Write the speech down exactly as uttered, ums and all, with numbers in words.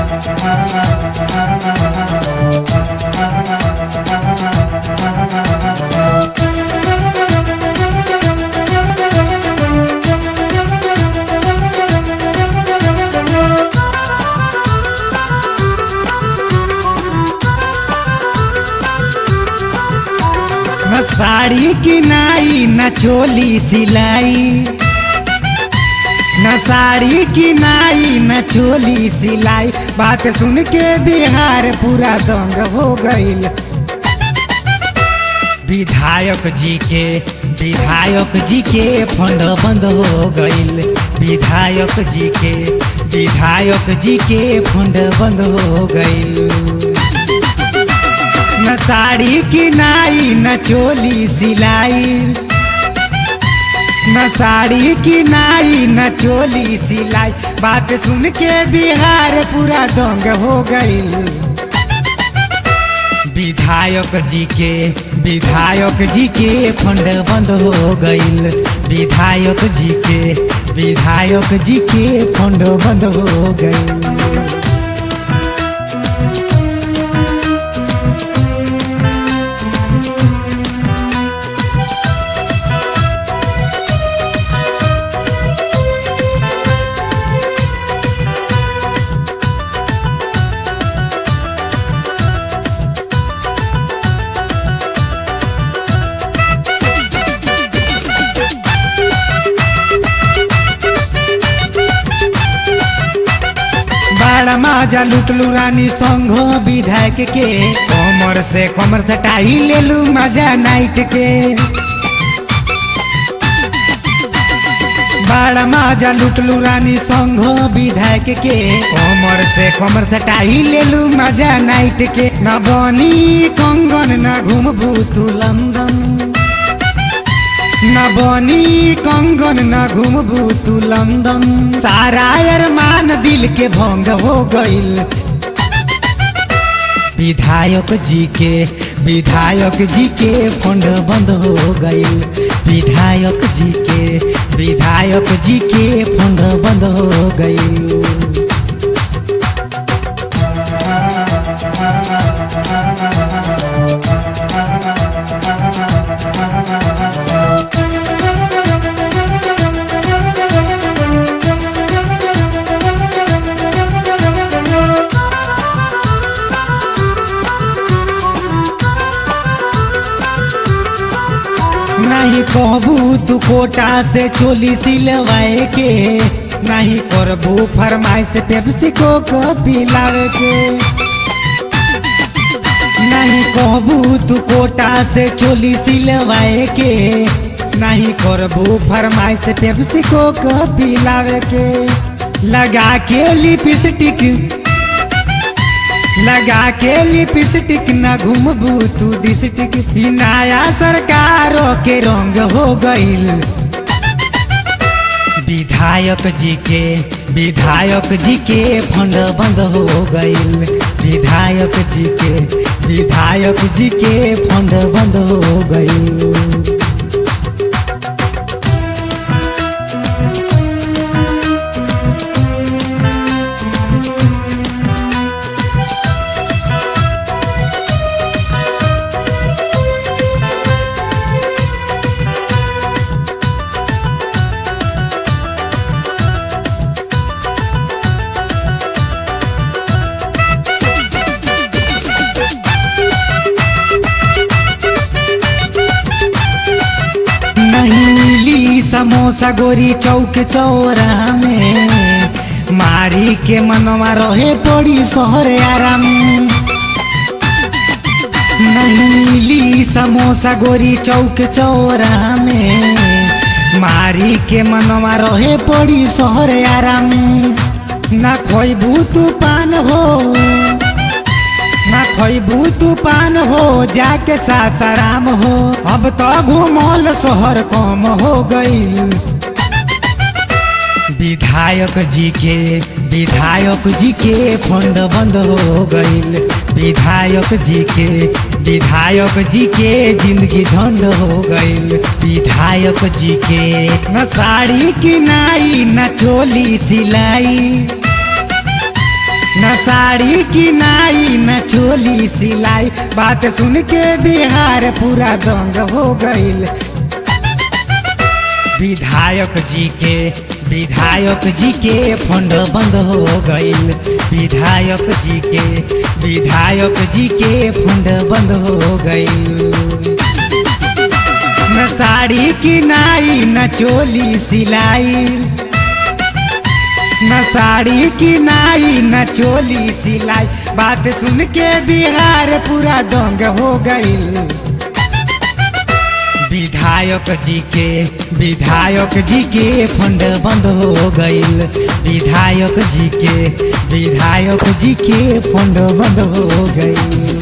न साड़ी किनाई न चोली सिलाई, न साड़ी किनाई न चोली सिलाई। बात सुन के बिहार पूरा दंग हो गईल। विधायक जी के विधायक जी के फंड बंद हो गईल। विधायक जी के विधायक जी के फंड बंद हो गईल। न साड़ी किनाई न चोली सिलाई, न साड़ी किनाई न चोली सिलाई। बात सुन के बिहार पूरा दंग हो गईल। विधायक जी के विधायक जी के फंड बंद हो गईल। विधायक जी के विधायक जी के फंड बंद हो गईल। बड़ा मजा लुटलू रानी संघ विधायक के। कमर से कमर सटाई ले लू मजा नाइट के। बड़ा मजा लुटलू रानी संघ विधायक के। कमर से कमर सटाई ले लू मजा नाइट के। न बनी कंगन न घूमबू तू लंदन, न बनी कंगन न घूमबू तू लंदन। सारा अरमान दिल के भंग हो गईल। विधायक जी के विधायक जी के फंड बंद हो गईल। विधायक जी के विधायक जी के फंड बंद हो गईल। नहीं कहबू तू कोटा से चोली सिलवाए के। नहीं करबू फरमाइश पेप्सी को पिलावे के। नहीं कहबू तू कोटा से चोली सिलवाए के। नहीं करबू फरमाइश पेप्सी को पिलावे के। लगा के लिपस्टिक लगा के लिपस्टिक न घूमबू तू डिस्टिक। नया सरकारों के रंग हो गईल। विधायक जी के विधायक जी के फंड बंद हो गईल। विधायक जी के विधायक जी के फंड बंद हो गईल। समोसा गोरी चौक चौरा में। मारी के मनवा रहे पड़ी शहर आराम। नहीं मिली समोसा गोरी चौक चौरा में। मारी के मनवा रहे पड़ी शहर आराम। ना खोइबू तू पान हो ना खोइबू तू पान हो जाके सासाराम हो। अब तो घूमल शहर कम हो गईल। विधायक जी के विधायक जी के फंड बंद हो गईल। विधायक जी के विधायक जी के जिंदगी झंड हो गईल। विधायक जी के न साड़ी किनाई न चोली सिलाई, न साड़ी की नाई न चोली सिलाई, बात सुन के बिहार पूरा दंग हो गईल। विधायक जी के विधायक जी के फंड बंद हो गईल। विधायक जी के विधायक जी के फंड बंद हो गईल। न साड़ी की नाई न चोली सिलाई, न साड़ी की नाई न चोली सिलाई, बात सुन के बिहार पूरा दंग हो गईल। विधायक जी के विधायक जी के फंड बंद हो गईल। विधायक जी के विधायक जी के फंड बंद हो गईल।